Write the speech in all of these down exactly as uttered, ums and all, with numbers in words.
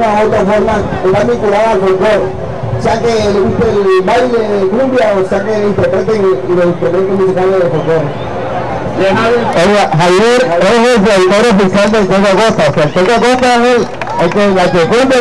una u otra forma está vinculada al folclore, sea que le guste el baile de cumbia o sea que interpreten los instrumentos musicales del folclore. Oiga, Javier es el director oficial del Toca Costa, o sea, el Toca Costa es el, el que la que cumple.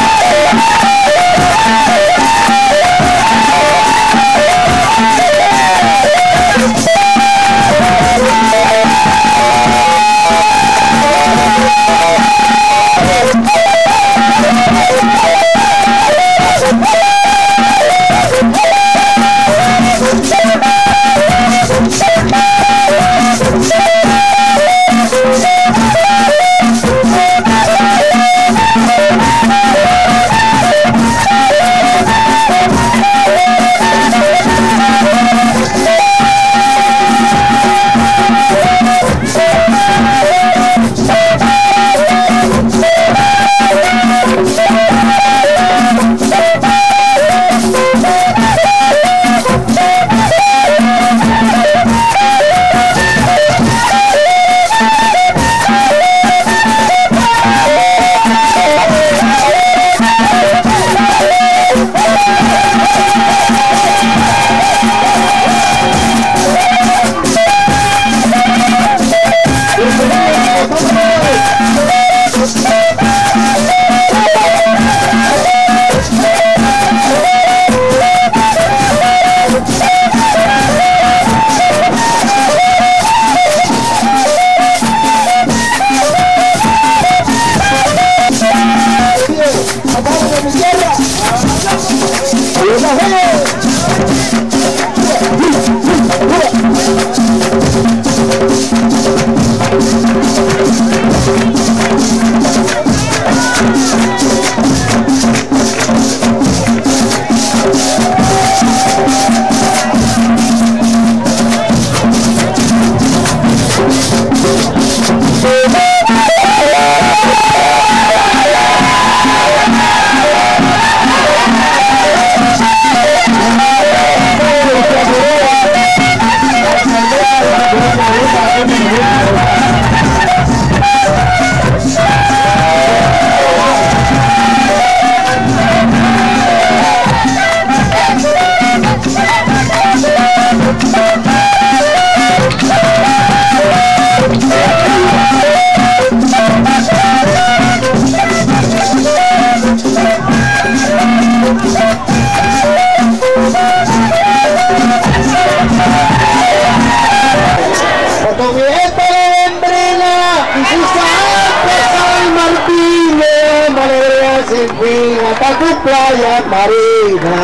Hasta tu playa marina,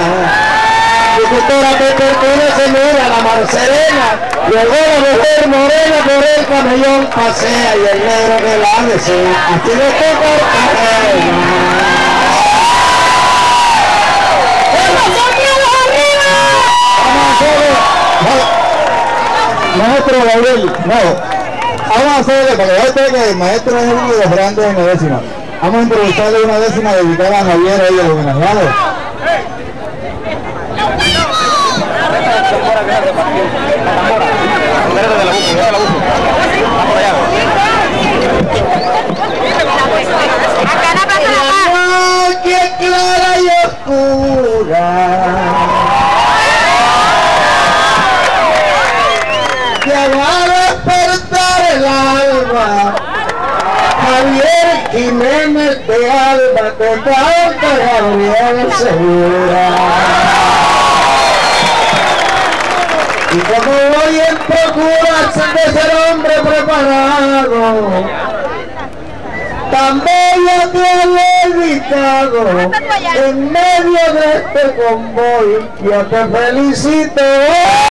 tu cultura te pertenece, mira la mar serena, luego la mujer morena por el camellón pasea y el negro que la desea, así le toca Maestro Gabriel, no, vamos a hacerle, para que vean que el maestro es uno de los grandes en la décima. Vamos a introducirle una décima dedicada a Javier y el homenajeado. La noche clara y oscura que va a despertar el alma. Javier Jiménez de Alba, te canta Gabriel Segura. Y como voy en procura de ser hombre preparado, tan bello te he dedicado en medio de este convoy, yo te felicito.